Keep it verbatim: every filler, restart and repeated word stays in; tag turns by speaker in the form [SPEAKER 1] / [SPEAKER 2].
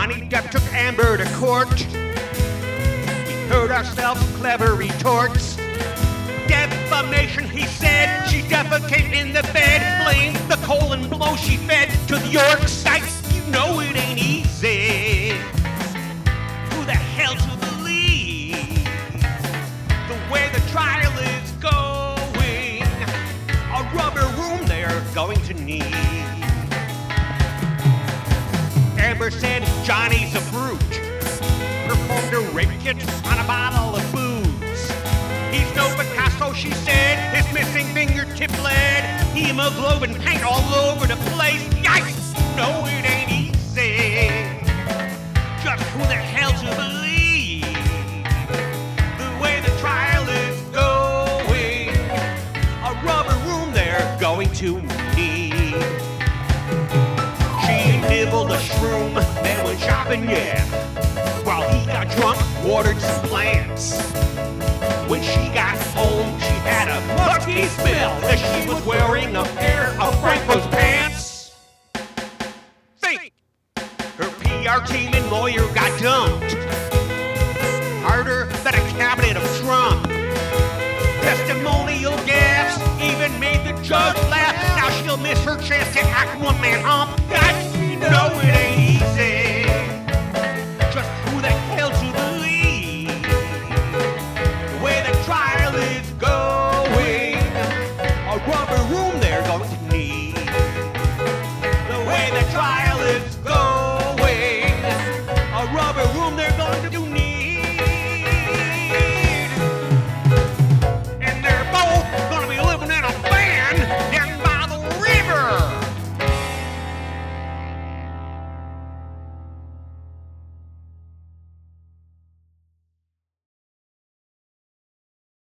[SPEAKER 1] Johnny Depp took Amber to court. We heard ourselves clever retorts. Defamation, he said. She defecated in the bed. Blamed the colon blow she fed to the York sites. You know it ain't easy. Who the hell to believe? The way the trial is going, a rubber room they're going to need. Amber said Johnny's a brute. Performed a rape kit on a bottle of booze. He's no Picasso, she said. His missing fingertip bled. Hemoglobin paint all over the place. Yikes! No, it ain't easy. Just who the hell to believe? The way the trial is going, a rubber room they're going to need. She nibbled a shroom, then went shopping, yeah. While he got drunk, watered some plants. When she got home, she had a musky smell as she was wearing a pair of Franco's pants. Think! Her P R team and lawyer got dumped. Harder than a cabinet of Trump. Testimonial gaffes even made the judge laugh. Now she'll miss her chance to act one-man hump. God, no, it ain't